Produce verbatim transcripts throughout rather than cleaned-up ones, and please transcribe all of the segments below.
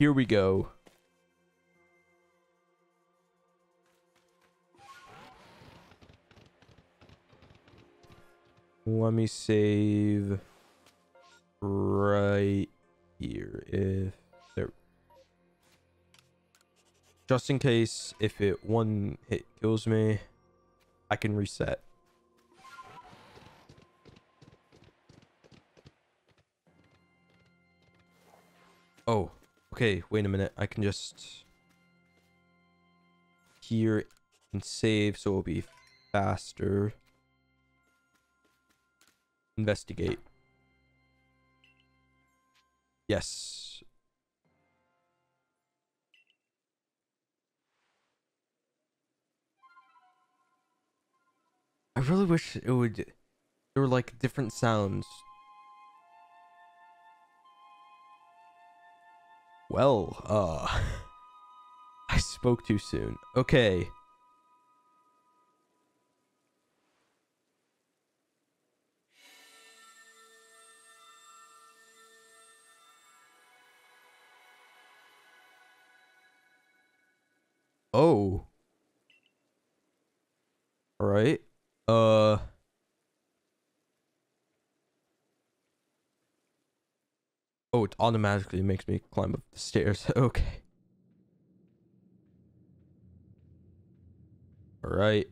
here we go. Let me save right here. If there, just in case if it one hit kills me, I can reset. Oh, okay. Wait a minute. I can just here and save, so it'll be faster. Investigate. Yes. I really wish it would. There were like different sounds. Well, uh, I spoke too soon. Okay. Oh. All right. Uh. Oh, it automatically makes me climb up the stairs. Okay. All right.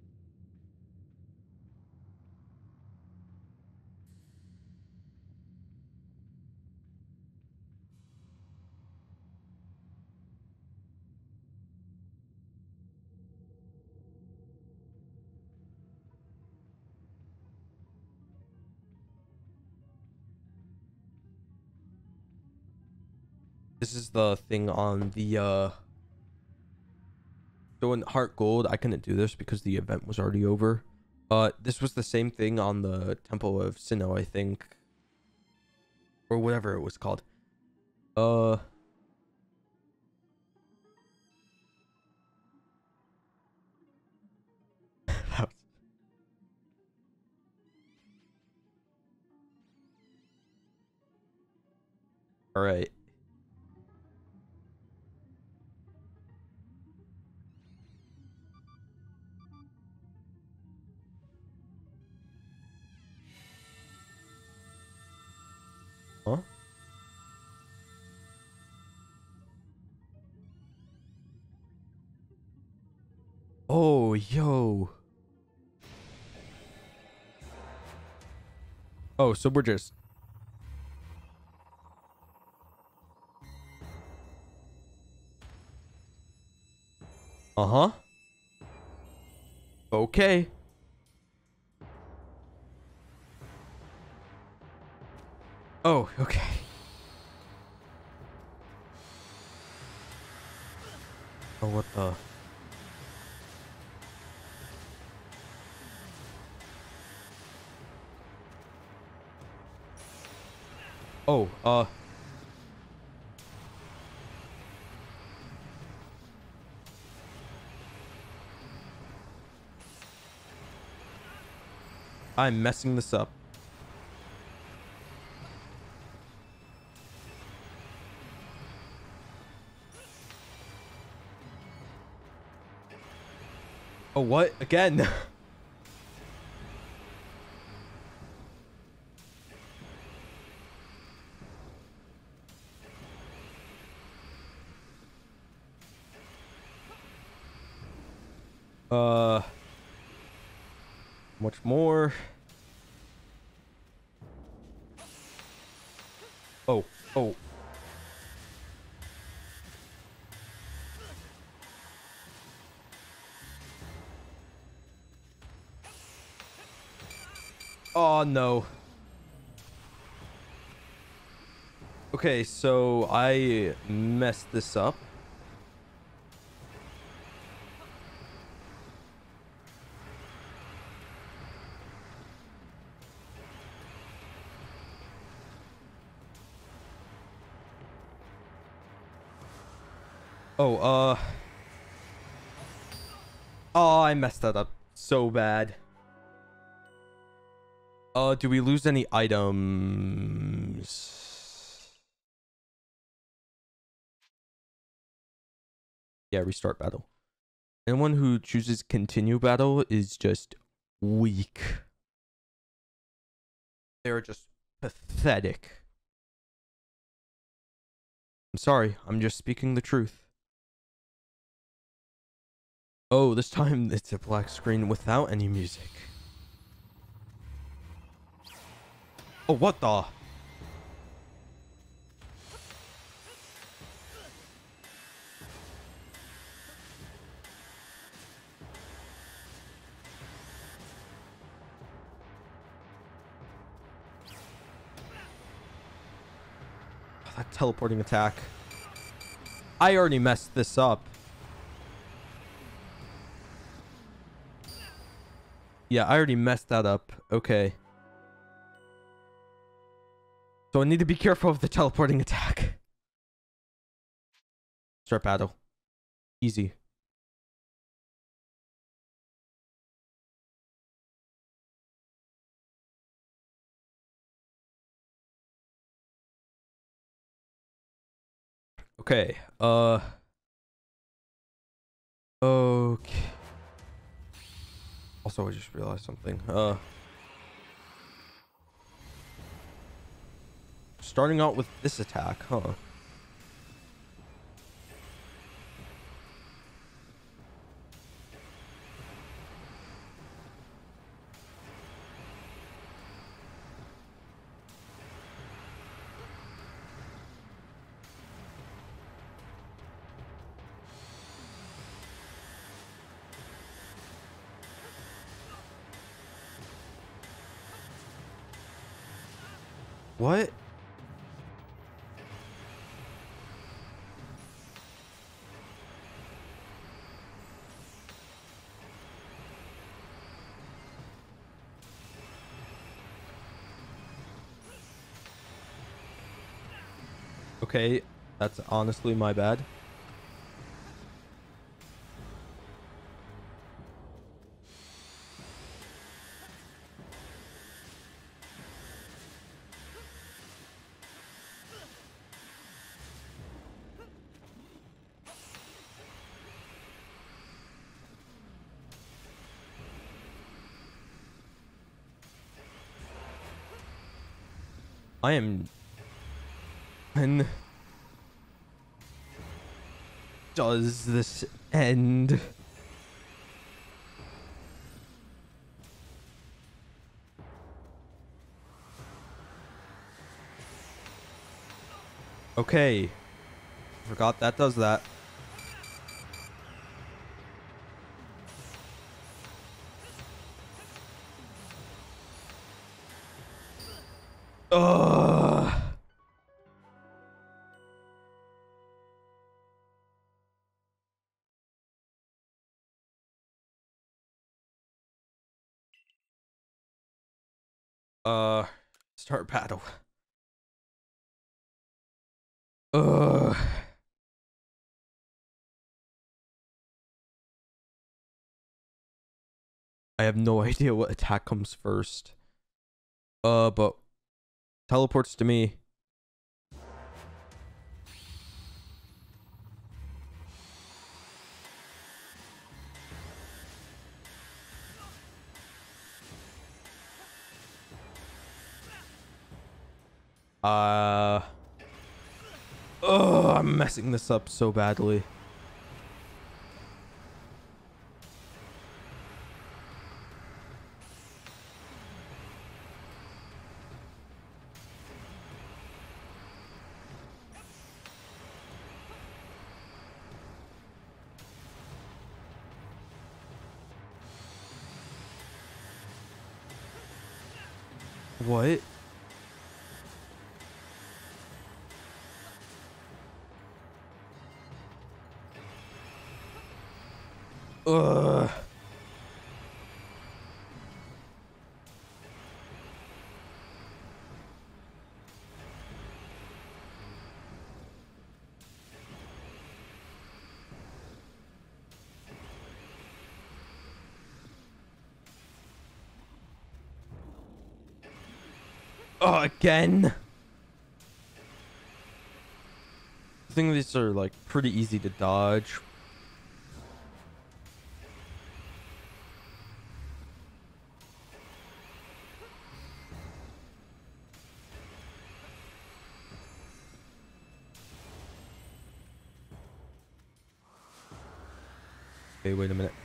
This is the thing on the uh so in Heart Gold I couldn't do this because the event was already over. But this was the same thing on the Temple of Sinnoh, I think. Or whatever it was called. Uh all right. Huh? Oh, yo. Oh, so we're just Uh-huh. Okay. Oh, okay. Oh, what the? Oh, uh. I'm messing this up. Oh, what? Again? uh. Much more. Oh, oh. Oh, no. Okay, so I messed this up. Oh, uh. Oh, I messed that up so bad. Uh, do we lose any items? Yeah, restart battle. Anyone who chooses continue battle is just weak. They're just pathetic. I'm sorry, I'm just speaking the truth. Oh, this time it's a black screen without any music. Oh, what the? That teleporting attack. I already messed this up. Yeah, I already messed that up. Okay. So I need to be careful of the teleporting attack. Start battle. Easy. Okay. Uh. Okay. Also, I just realized something. Uh. Starting out with this attack, huh? What? Okay, that's honestly my bad. I am... When does this end? Okay. Forgot that does that. Ugh. Uh, start battle. Ugh. I have no idea what attack comes first. Uh, but teleports to me. Uh. Oh, I'm messing this up so badly. What? Ugh. Oh, again? I think these are like pretty easy to dodge. Okay, wait a minute.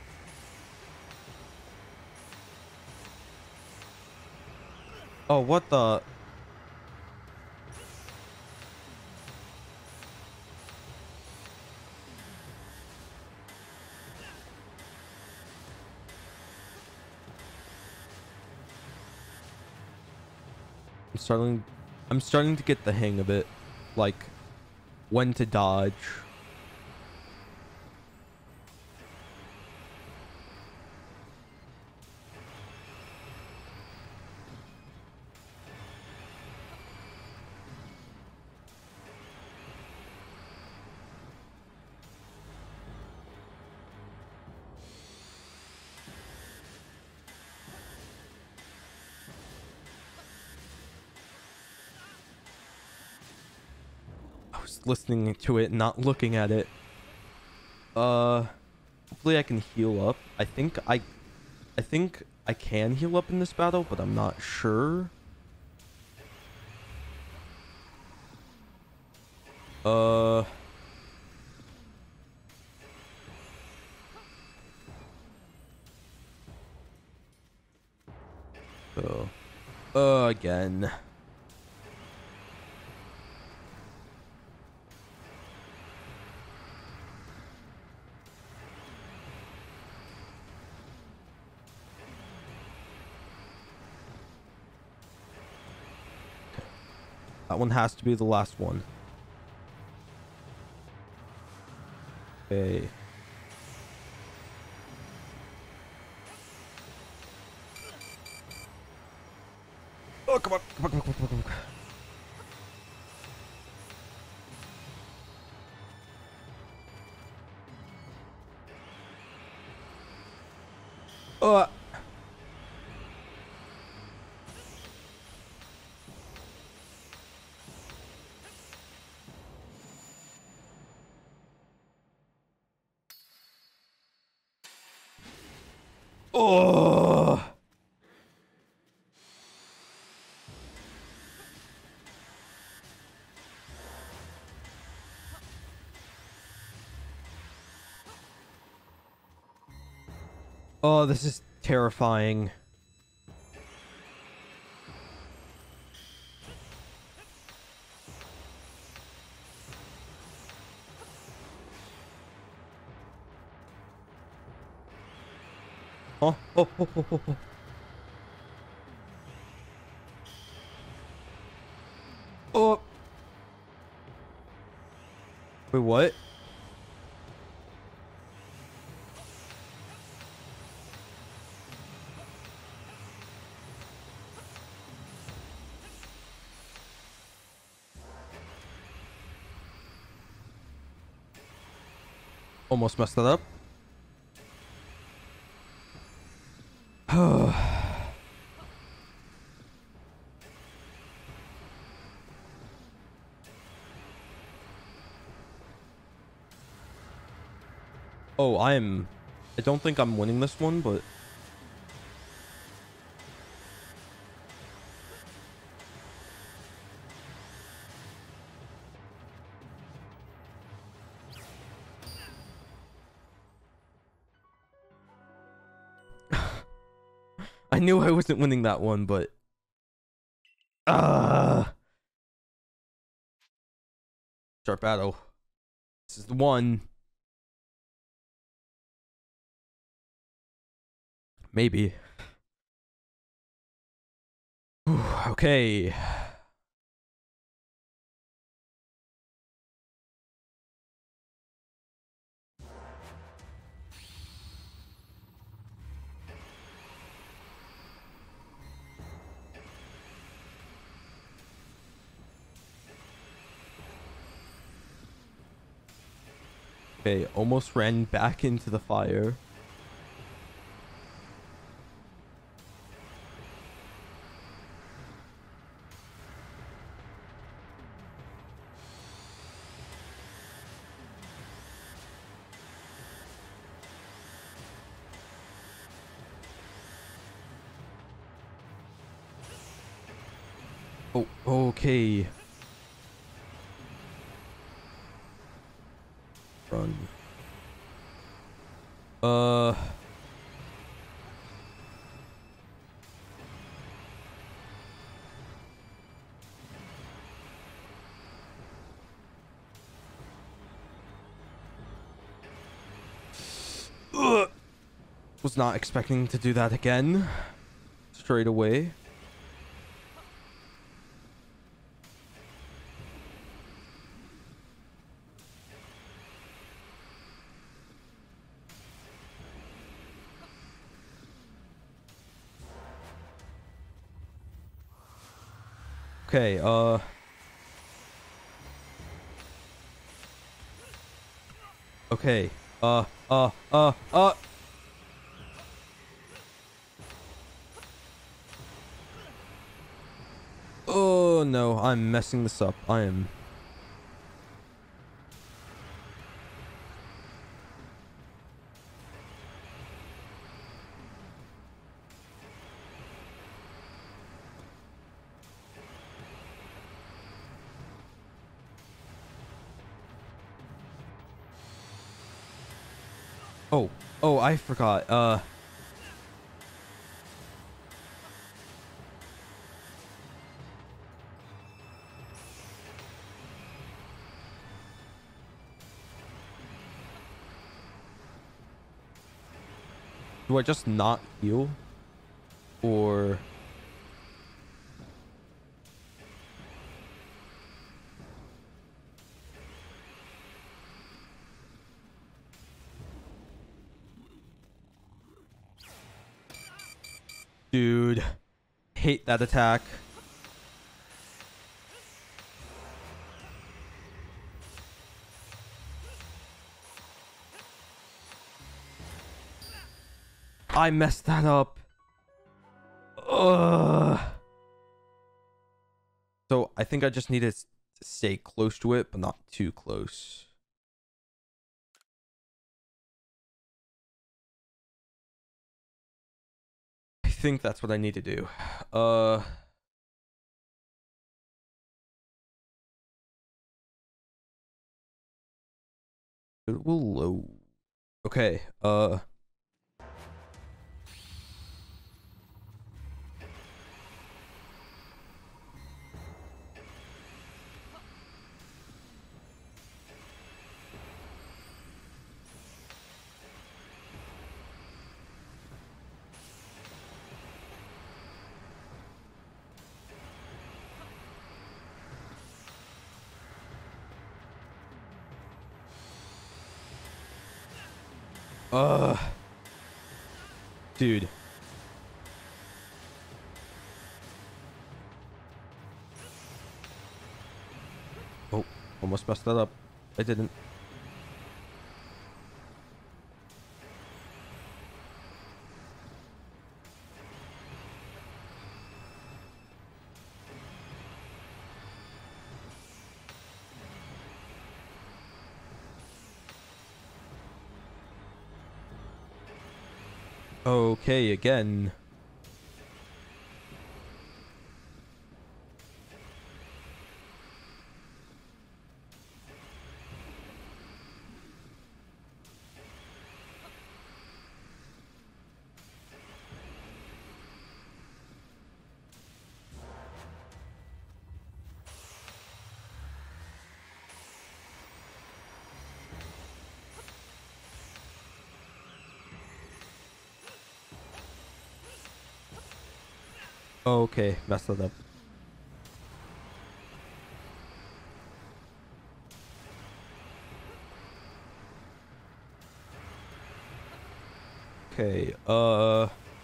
Oh, what the? I'm starting I'm starting to get the hang of it. Like when to dodge. I was listening to it, not looking at it. Uh hopefully I can heal up. I think I I think I can heal up in this battle, but I'm not sure. Uh oh. Uh again. That one has to be the last one. Okay. Oh, come on. Come on, come on, come on, come on, come on. Uh Oh. Oh, this is terrifying. Oh, oh, oh, oh, oh, oh. Oh. Wait, what? Almost messed that up. Oh, I'm... I don't think I'm winning this one, but... I knew I wasn't winning that one, but... Ah! Uh, start battle. This is the one. Maybe. Okay. Okay, almost ran back into the fire. Oh, okay. Run. Uh... Ugh. Was not expecting to do that again. Straight away. Okay, uh... Okay, uh, uh, uh, uh... Oh no, I'm messing this up. I am... Oh, oh, I forgot. Uh... Do I just not heal? Or... Dude. Hate that attack. I messed that up. Ugh. So I think I just need to stay close to it, but not too close. I think that's what I need to do. Uh... It will load. Okay, uh... Uh... Dude. Oh, almost messed that up. I didn't. Okay, again. Okay, messed that up. Okay, uh...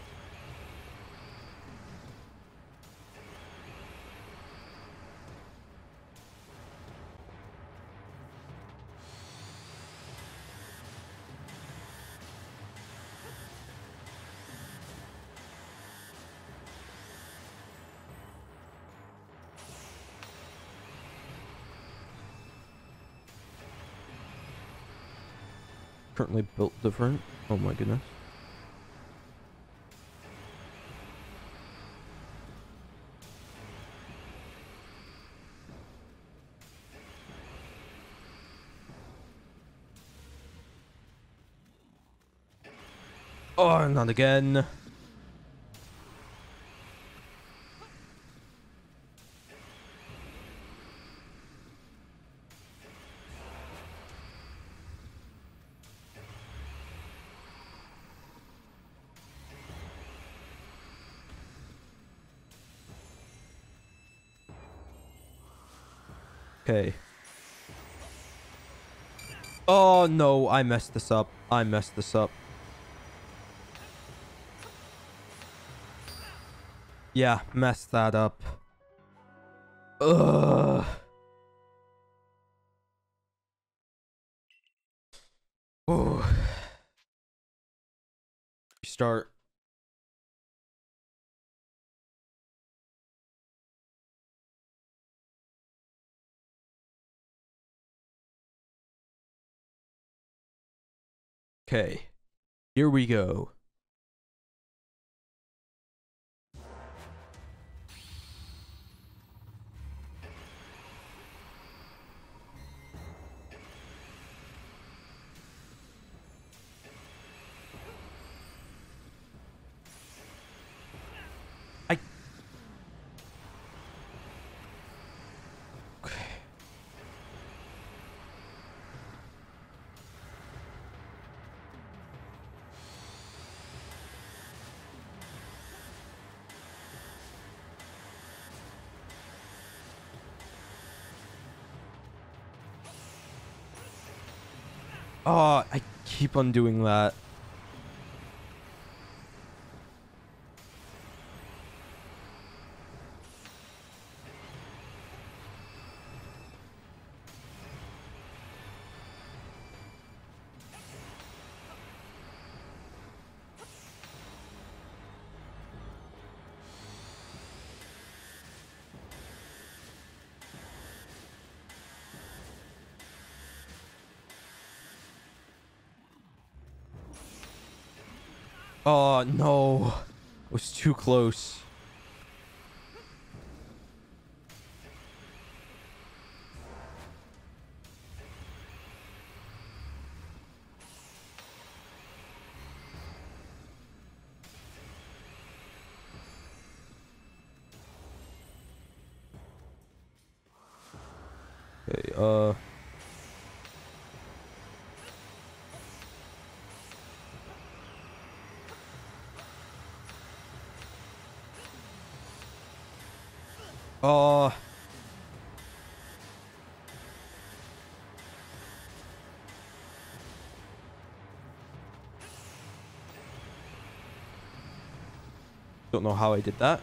Currently built different. Oh my goodness. Oh, not again. Okay. Oh, no. I messed this up. I messed this up. Yeah, messed that up. Ugh. Oh. Start. Okay. Here we go. I... Okay. Oh, I keep on doing that. Oh, no. It was too close. Okay, uh... Oh... Don't know how I did that.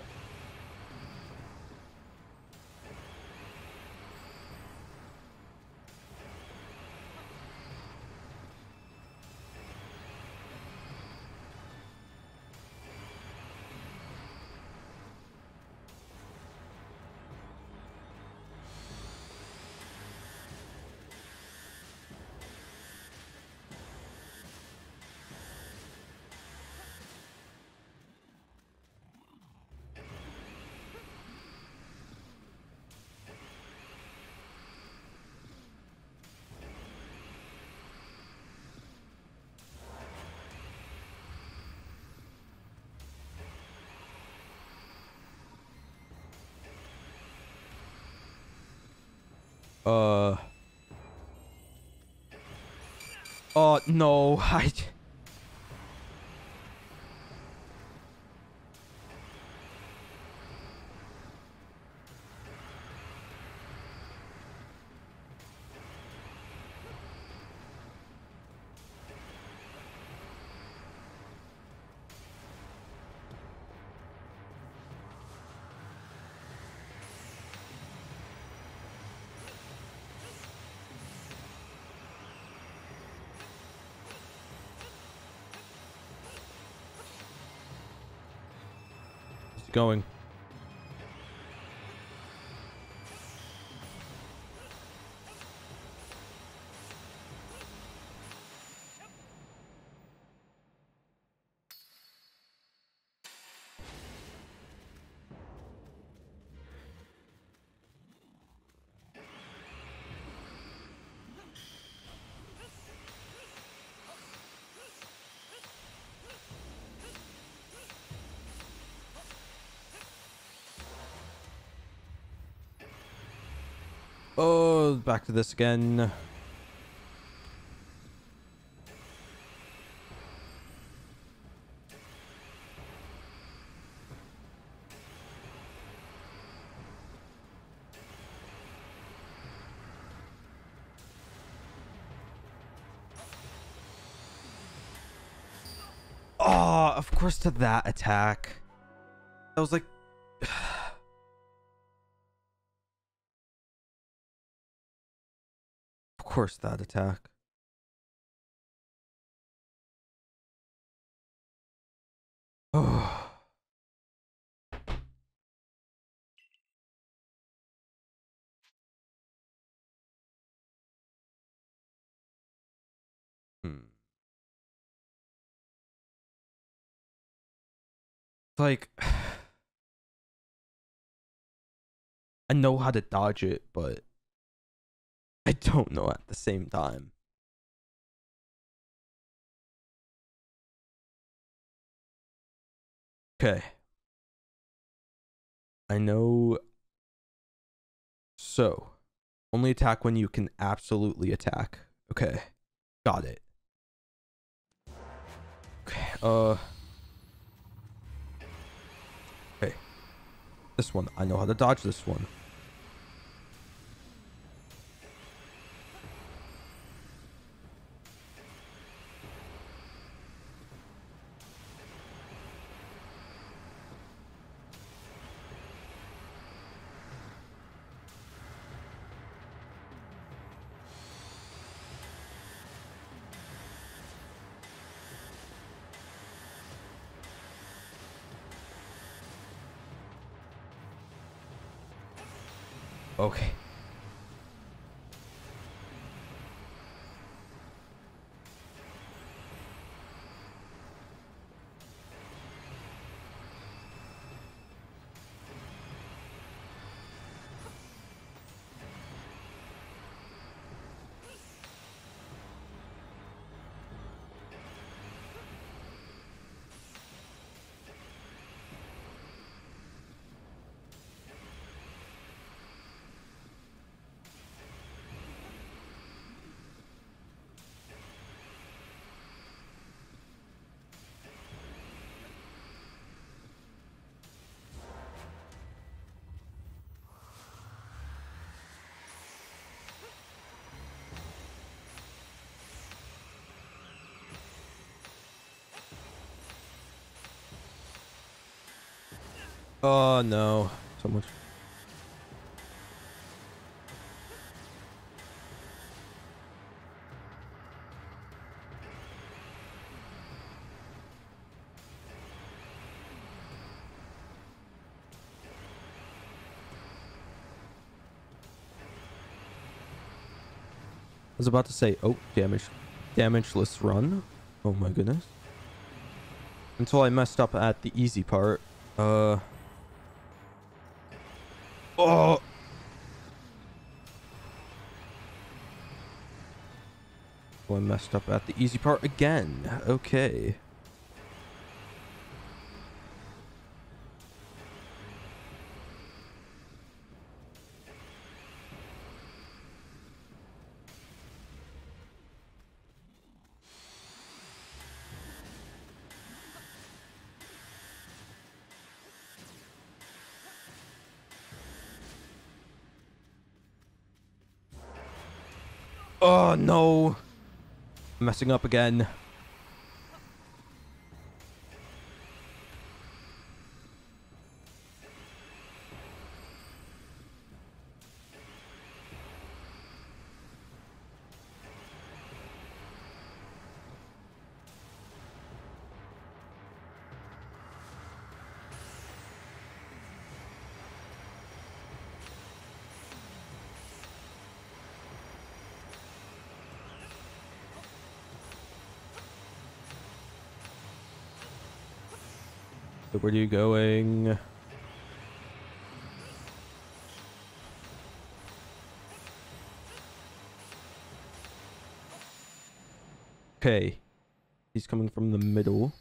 Uh... Oh, no. I... It's going. Oh, back to this again. Oh, of course to that attack. I was like... Of course that attack. Oh. Hmm. Like... I know how to dodge it, but... I don't know at the same time. Okay. I know. So, only attack when you can absolutely attack. Okay. Got it. Okay. Uh. Okay. This one. I know how to dodge this one. Okay. Oh no. So much. I was about to say, oh, damage, damageless run. Oh my goodness. Until I messed up at the easy part. Uh. Oh. Well, I messed up at the easy part again. Okay. Oh no. Messing up again. So where are you going? Okay. He's coming from the middle.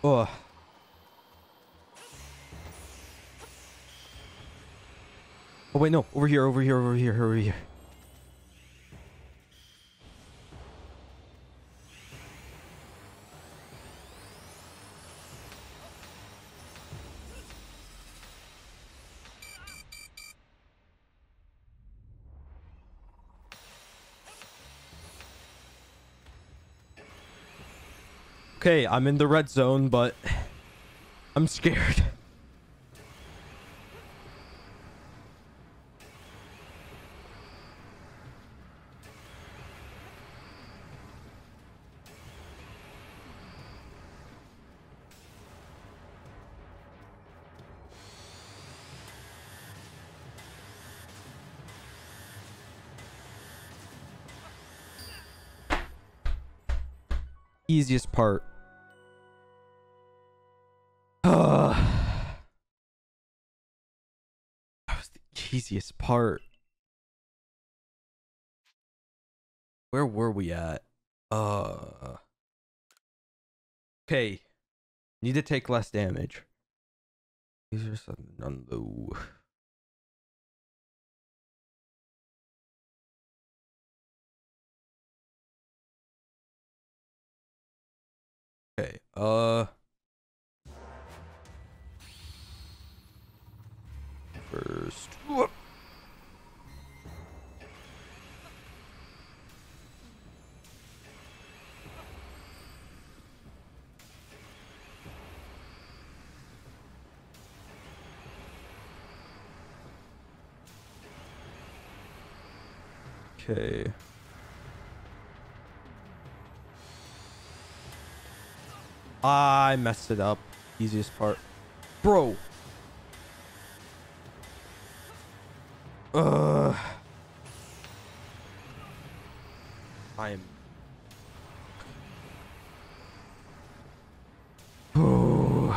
Oh. Oh wait, no. Over here, over here, over here, over here. Okay, I'm in the red zone, but I'm scared. Easiest part. Uh, that was the easiest part. Where were we at? Uh. Okay. Need to take less damage. These are some none low. Okay. Uh. First. Whoop. Okay. I messed it up. Easiest part. Bro. Uh. I am. Oh.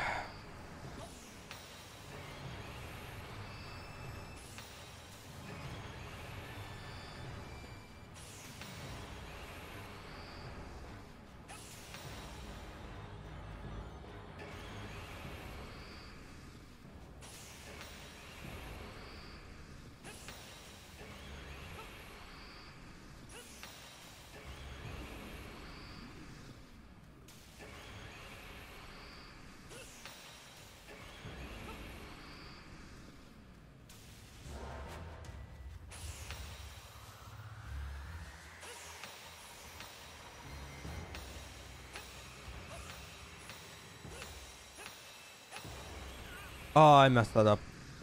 Oh, I messed that up.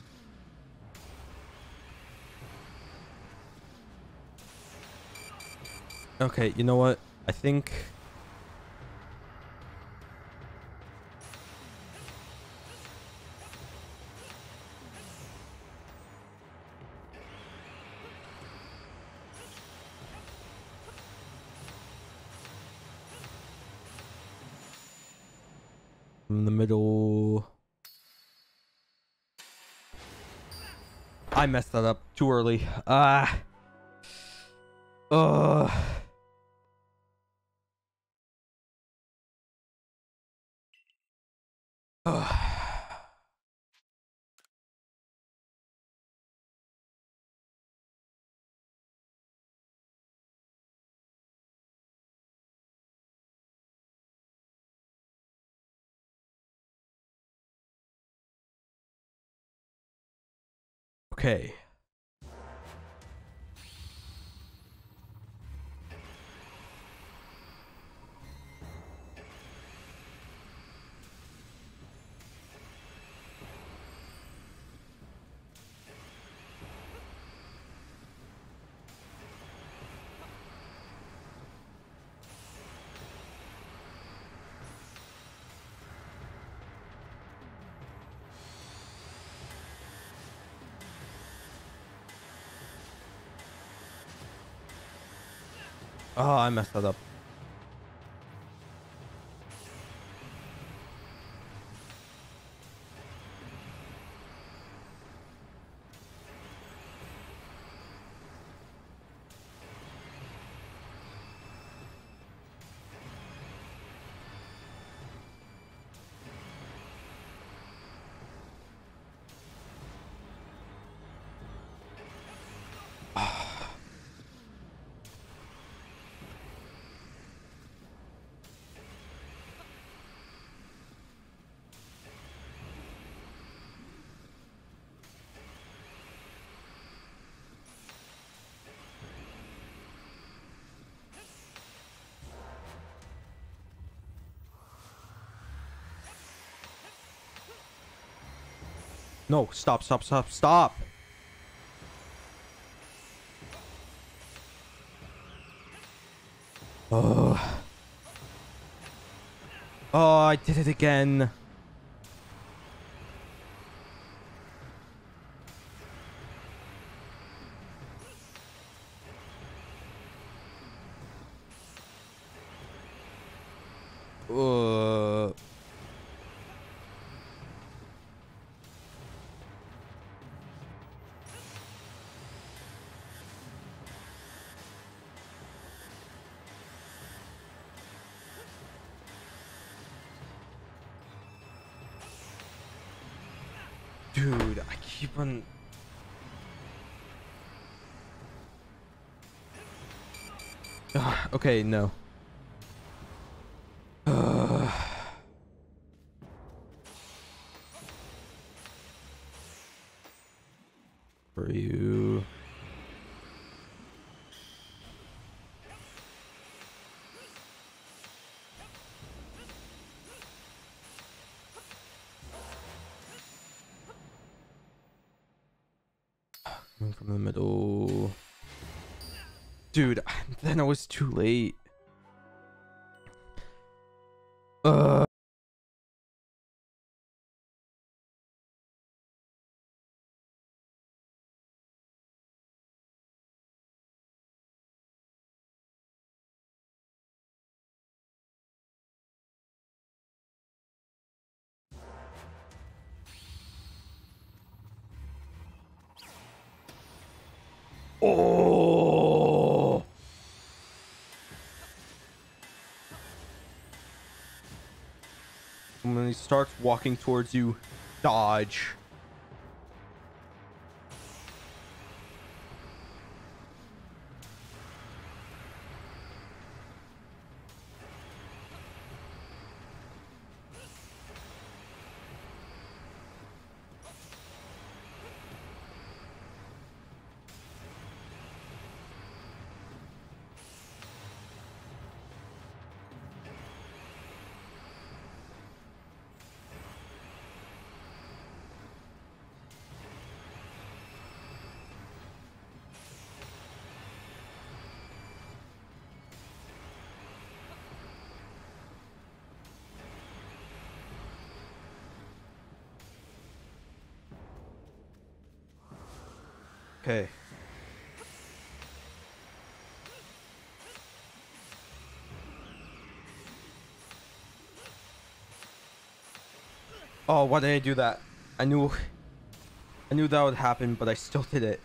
Okay, you know what? I think... in the middle... I messed that up too early. Ah. Uh. Uh. Okay. Oh, I messed that up. No, stop, stop, stop, stop. Oh. Oh, I did it again. Uh. Dude, I keep on... Ugh, okay, no. Ugh. For you. Coming from the middle. Dude, then I was too late. Uh. Oh. And when he starts walking towards you, dodge. Okay. Oh, why did I do that? I knew I knew that would happen, but I still did it.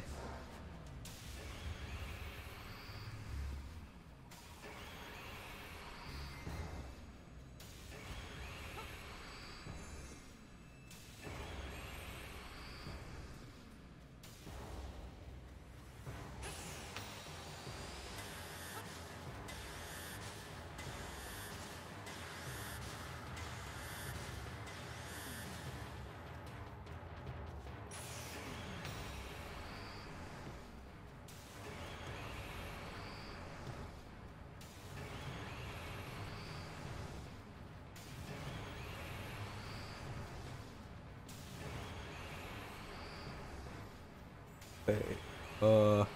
Okay. Uh.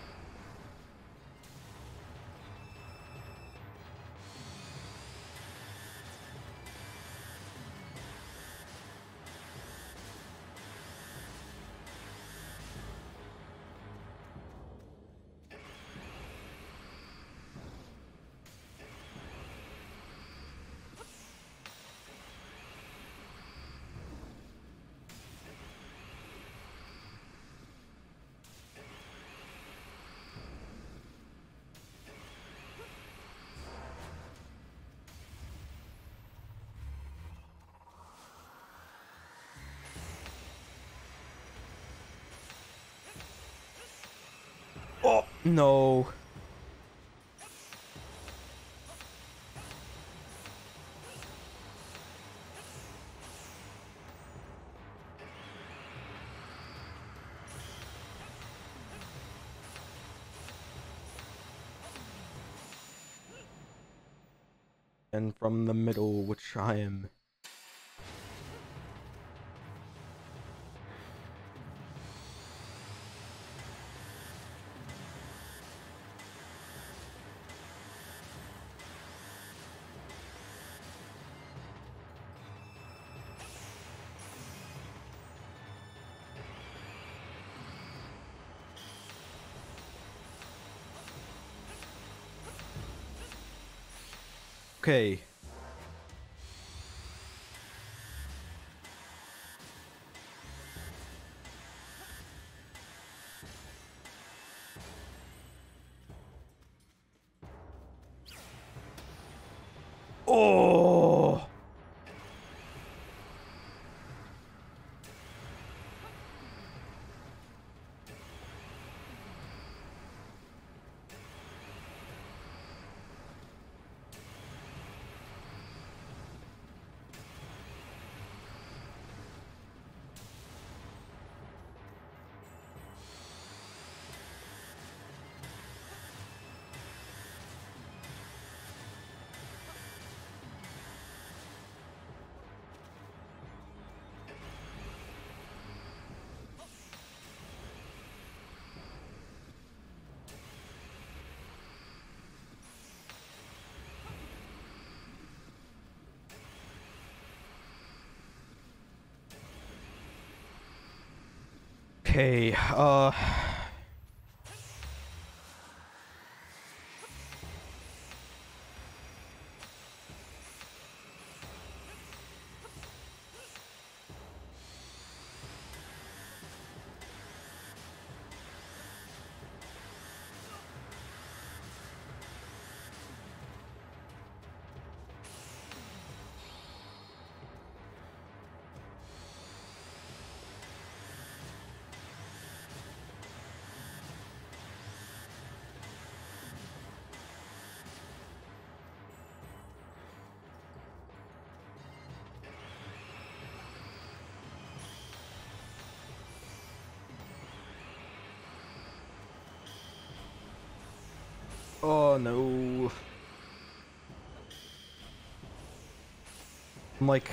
Oh no. And from the middle, which I am. Okay. Oh. Okay, uh... Oh no. I'm like...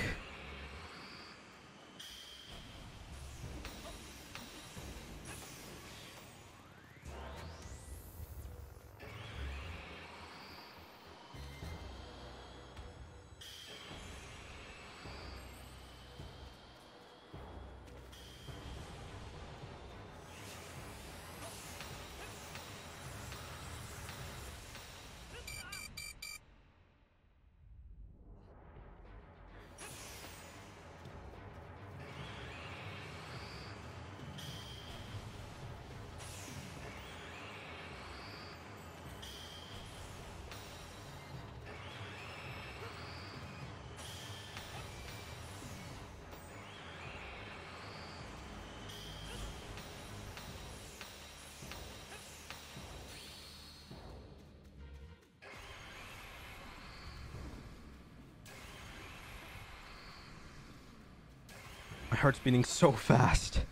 My heart's beating so fast.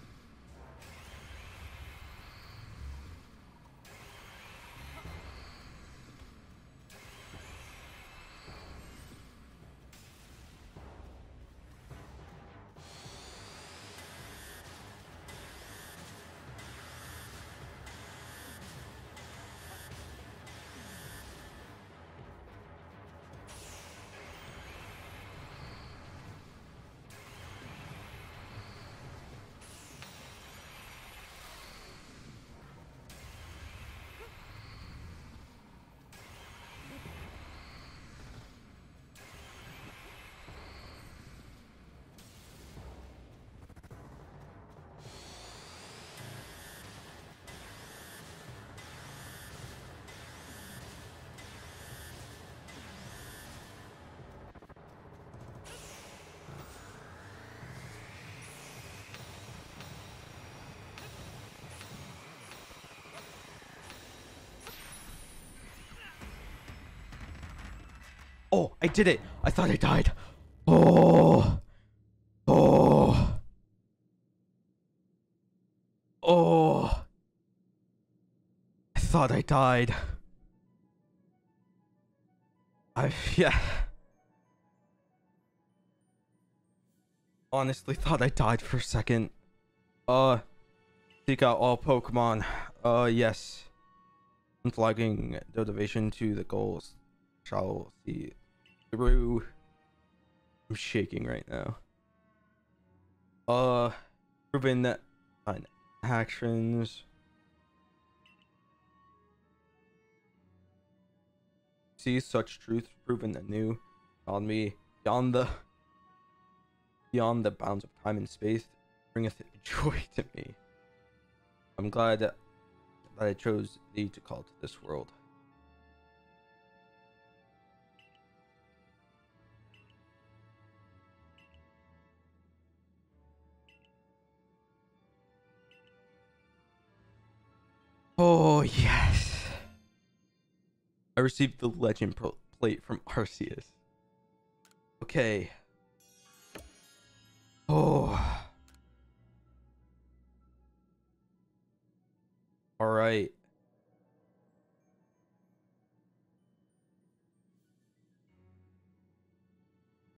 Oh, I did it! I thought I died. Oh. Oh. Oh. I thought I died. I... yeah. Honestly thought I died for a second. Uh... Seek out all Pokemon. Uh, yes. Unflagging motivation to the goals. Shall see through. I'm shaking right now. Uh, proven that on actions. See such truth proven anew on me beyond the beyond the bounds of time and space bringeth joy to me. I'm glad that I chose thee to call to this world. Oh, yes. I received the legend pro plate from Arceus. Okay. Oh. All right.